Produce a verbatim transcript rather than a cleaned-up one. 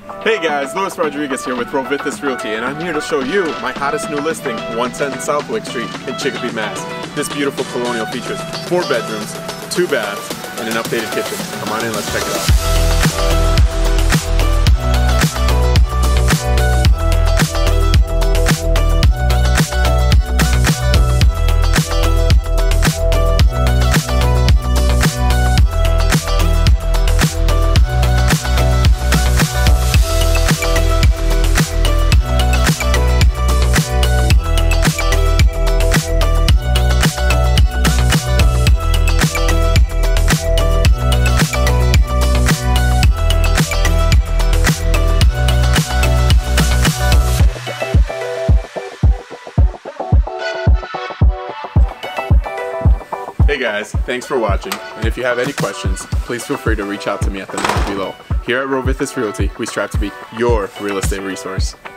Hey guys, Luis Rodriguez here with Rovithis Realty, and I'm here to show you my hottest new listing, one ten Southwick Street in Chicopee, Mass. This beautiful colonial features four bedrooms, two baths, and an updated kitchen. Come on in, let's check it out. Hey guys, thanks for watching, and if you have any questions, please feel free to reach out to me at the link below. Here at Rovithis Realty, we strive to be your real estate resource.